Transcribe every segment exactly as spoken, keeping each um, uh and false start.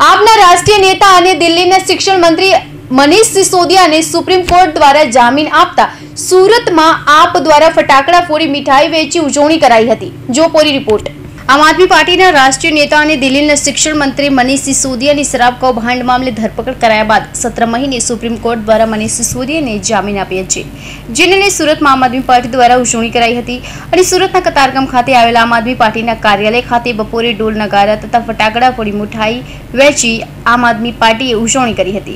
આપના રાષ્ટ્રીય નેતા અને દિલ્હીના શિક્ષણ મંત્રી મનીષ સિસોદિયાને સુપ્રીમ કોર્ટ દ્વારા જામીન આપતા સુરતમાં આપ દ્વારા ફટાકડા ફોડી મીઠાઈ વેચી ઉજવણી કરાઈ હતી। જો પૂરી રિપોર્ટ। આમ આદમી પાર્ટીના રાષ્ટ્રીય નેતા અને દિલ્હીના શિક્ષણ મંત્રી મનીષ સિસોદિયાની શરાબ કૌભાંડ મામલે ધરપકડ કરાયા બાદ સત્ર મહિને સુપ્રીમ કોર્ટ દ્વારા મનીષ સિસોદિયાને જામીન આપ્યા છે, જેને લઈ સુરતમાં આમ આદમી પાર્ટી દ્વારા ઉજવણી કરાઈ હતી અને સુરતના કતારગામ ખાતે આવેલા આમ આદમી પાર્ટીના કાર્યાલય ખાતે બપોરે ઢોલ નગારા તથા ફટાકડા ફોડી મીઠાઈ વેચી આમ આદમી પાર્ટીએ ઉજવણી કરી હતી।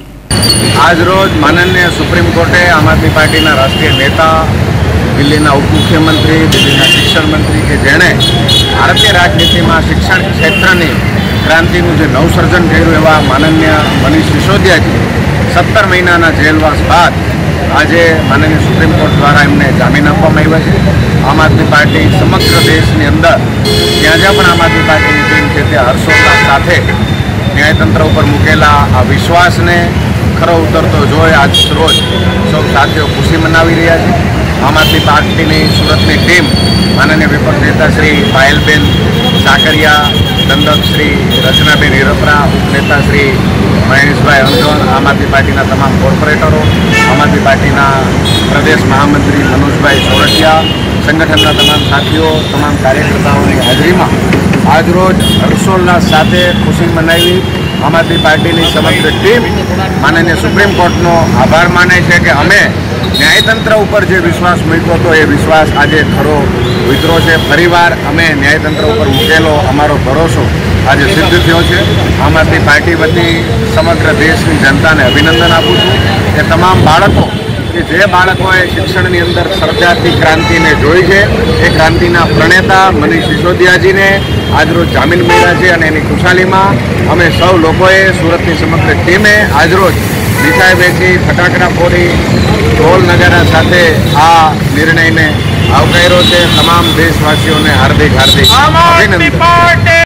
આજ રોજ માનનીય સુપ્રીમ કોર્ટે આમ આદમી પાર્ટીના રાષ્ટ્રીય નેતા, દિલ્હીના ઉપમુખ્યમંત્રી, દિલ્હીના શિક્ષણ મંત્રી કે જેણે ભારતીય રાજનીતિમાં શિક્ષણ ક્ષેત્રની ક્રાંતિનું જે નવસર્જન કર્યું એવા માનનીય મનીષ સિસોદિયાજી સત્તર મહિનાના જેલવાસ બાદ આજે માનનીય સુપ્રીમ કોર્ટ દ્વારા એમને જામીન આપવામાં આવ્યા છે। આમ આદમી પાર્ટી સમગ્ર દેશની અંદર જ્યાં જ્યાં પણ આમ આદમી પાર્ટીની ટીમ છે તે હર્ષોલ્લાસ સાથે ન્યાયતંત્ર ઉપર મૂકેલા આ વિશ્વાસને ખરો ઉતરતો જોઈ આજ રોજ સૌ સાથીઓ ખુશી મનાવી રહ્યા છે। આમ આદમી પાર્ટીની સુરતની ટીમ માનનીય વિપક્ષ નેતા શ્રી પાયલબેન સાકરિયા, દંડક શ્રી રચનાબેન હિરપરા, ઉપનેતા શ્રી મહેશભાઈ અંજોણ, આમ આદમી પાર્ટીના તમામ કોર્પોરેટરો, આમ આદમી પાર્ટીના પ્રદેશ મહામંત્રી મનોજભાઈ સોરઠિયા, સંગઠનના તમામ સાથીઓ, તમામ કાર્યકર્તાઓની હાજરીમાં આજરોજ હર્ષોલ્લાસ સાથે ખુશી મનાવી આમ આદમી પાર્ટીની સમગ્ર ટીમ માનનીય સુપ્રીમ કોર્ટનો આભાર માને છે કે અમે ન્યાયતંત્ર ઉપર જે વિશ્વાસ મૂક્યો હતો એ વિશ્વાસ આજે ખરો ઉતર્યો છે। ફરીવાર અમે ન્યાયતંત્ર ઉપર મૂકેલો અમારો ભરોસો આજે સિદ્ધ થયો છે। આમ આદમી પાર્ટી વતી સમગ્ર દેશની જનતાને અભિનંદન આપું છું કે તમામ બાળકો કે જે બાળકોએ શિક્ષણની અંદર સર્જાતી ક્રાંતિને જોઈ છે એ ક્રાંતિના પ્રણેતા મનીષ સિસોદિયાજીને આજરોજ જામીન મળ્યા છે અને એની ખુશાલીમાં અમે સૌ લોકોએ સુરતની સમગ્ર ટીમે આજરોજ મીઠાઈ વેચી, ફટાકડા ફોડી, ઢોલ નગારા સાથે આ નિર્ણયને આવકાર્યો છે। તમામ દેશવાસીઓને હાર્દિક હાર્દિક અભિનંદન।